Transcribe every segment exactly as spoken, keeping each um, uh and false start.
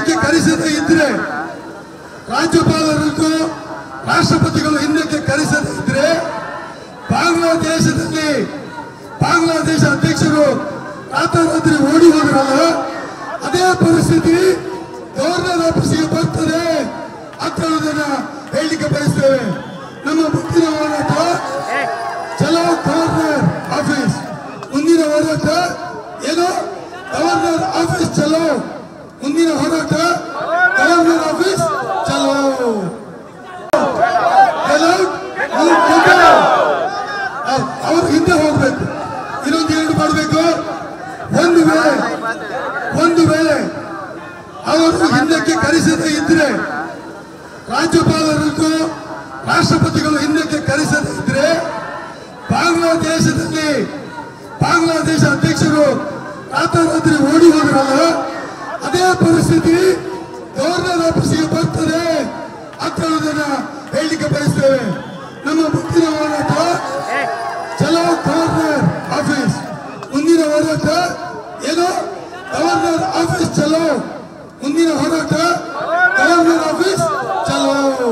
ಹಿಂದಕ್ಕೆ ಕರೆಸದೇ ಇದ್ರೆ, ರಾಜ್ಯಪಾಲರನ್ನು ರಾಷ್ಟ್ರಪತಿಗಳು ಹಿಂದಕ್ಕೆ ಕರೆಸದೇ ಇದ್ರೆ, ಬಾಂಗ್ಲಾದೇಶದಲ್ಲಿ ಬಾಂಗ್ಲಾದೇಶ ಅಧ್ಯಕ್ಷರು ರಾತ್ರಿ ಓಡಿ ಹೋದ್ರಲ್ಲ, ಅದೇ ಪರಿಸ್ಥಿತಿ ಗವರ್ನರ್ ಆಫೀಸಿಗೆ ಬರ್ತದೆ ಅಂತ ಹೇಳುವುದನ್ನ ಹೇಳಲಿಕ್ಕೆ ಬಯಸ್ತೇವೆ. ನಮ್ಮ ಮುಂದಿನ ಹೋರಾಟ ಚಲೋ ಗವರ್ನರ್ ಆಫೀಸ್, ಮುಂದಿನ ಹೋರಾಟ ಏನು ಗವರ್ನರ್ ಆಫೀಸ್ ಚಲೋ, ಮುಂದಿನ ಹೋರಾಟ ಗವರ್ನರ್ ಆಫೀಸ್ ಚಲೋ. ಅವರು ಹಿಂದೆ ಹೋಗ್ಬೇಕು, ಇನ್ನೊಂದು ಎರಡು ಮಾಡಬೇಕು. ಒಂದು ವೇಳೆ ಒಂದು ವೇಳೆ ಅವರು ಹಿಂದಕ್ಕೆ ಕರೆಸದೇ ಇದ್ರೆ, ರಾಜ್ಯಪಾಲರನ್ನು ರಾಷ್ಟ್ರಪತಿಗಳು ಹಿಂದಕ್ಕೆ ಕರೆಸದೇ ಇದ್ರೆ, ಬಾಂಗ್ಲಾದೇಶದಲ್ಲಿ ಬಾಂಗ್ಲಾದೇಶ ಅಧ್ಯಕ್ಷರು ರಾತ್ರಿ ಓಡಿ ಹೋದ್ರಲ್ಲ, ಅದೇ ಪರಿಸ್ಥಿತಿ ಗವರ್ನರ್ ಆಫೀಸಿಗೆ ಬರ್ತದೆ ಅಂತ ಹೇಳುವುದನ್ನ ಹೇಳಲಿಕ್ಕೆ ಬಯಸ್ತೇವೆ. ನಮ್ಮ ಮುಂದಿನ ಹೋರಾಟ ಚಲೋ ಗವರ್ನರ್ ಆಫೀಸ್, ಮುಂದಿನ ಹೋರಾಟ ಏನು ಗವರ್ನರ್ ಆಫೀಸ್ ಚಲೋ, ಮುಂದಿನ ಹೋರಾಟ ಗವರ್ನರ್ ಆಫೀಸ್ ಚಲೋ.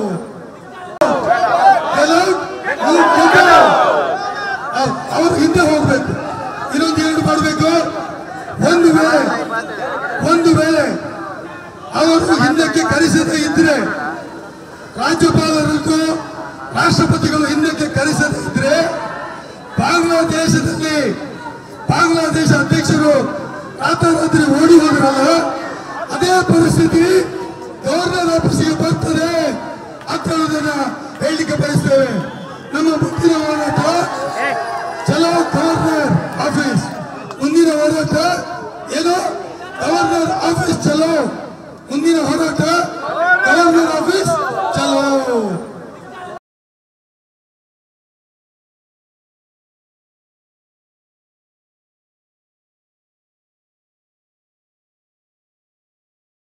ಅವರು ಹಿಂದೆ ಹೋಗ್ಬೇಕು, ಇನ್ನೊಂದು ಎರಡು ಮಾಡಬೇಕು. ಒಂದು ವೇಳೆ ಒಂದು ವೇಳೆ ಅವರು ಹಿಂದಕ್ಕೆ ಕರೆಸದೇ ಇದ್ರೆ, ರಾಜ್ಯಪಾಲರನ್ನು ರಾಷ್ಟ್ರಪತಿಗಳು ಹಿಂದಕ್ಕೆ ಕರೆಸದೇ ಇದ್ರೆ, ಬಾಂಗ್ಲಾದೇಶದಲ್ಲಿ ಬಾಂಗ್ಲಾದೇಶ ಅಧ್ಯಕ್ಷರು ರಾತ್ರಿ ಓಡಿ ಹೋದ್ರಲ್ಲ, ಅದೇ ಪರಿಸ್ಥಿತಿ ಗವರ್ನರ್ ಆಫೀಸಿಗೆ ಬರ್ತದೆ ಅಂತ ಹೇಳುವುದನ್ನ ಹೇಳಲಿಕ್ಕೆ ಬಯಸ್ತೇವೆ. ನಮ್ಮ ಮುಂದಿನ ಹೋರಾಟ ಚಲೋ ಗವರ್ನರ್ ಆಫೀಸ್, ಮುಂದಿನ ಹೋರಾಟ ಏನು ಗವರ್ನರ್ ಆಫೀಸ್ ಚಲೋ, ಮುಂದಿನ ಹೋರಾಟ